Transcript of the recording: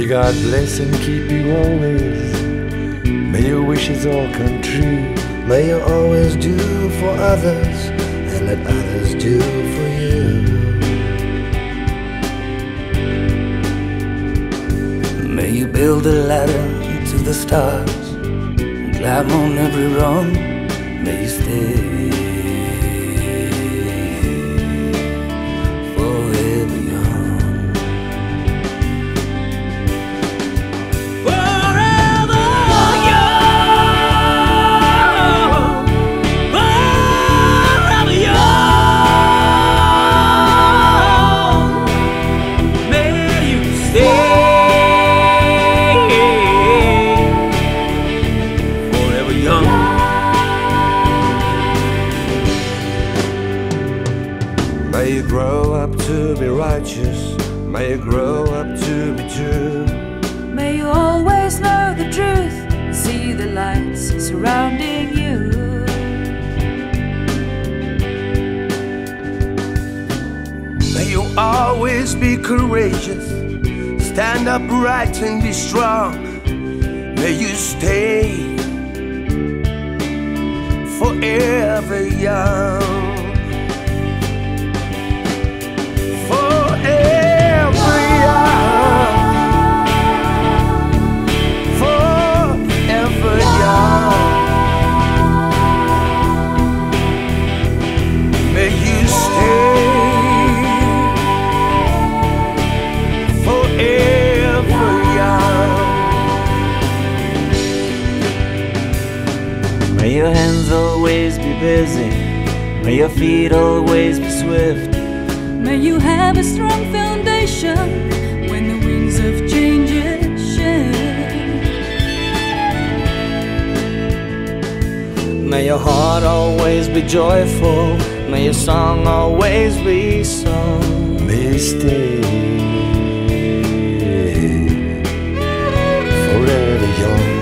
May God bless and keep you always. May your wishes all come true. May you always do for others and let others do for you. May you build a ladder to the stars and climb on every rung. May you stay forever young. Forever young. Forever young. May you stay young. May you grow up to be righteous. May you grow up to be true. May you always know the truth, see the lights surrounding you. May you always be courageous, stand upright and be strong. May you stay forever young. Forever young. Forever young. May you stay forever young. May your hands always be busy. May your feet always be swift. May you have a strong foundation when the winds of change shift. May your heart always be joyful. May your song always be sung. May you stay forever young.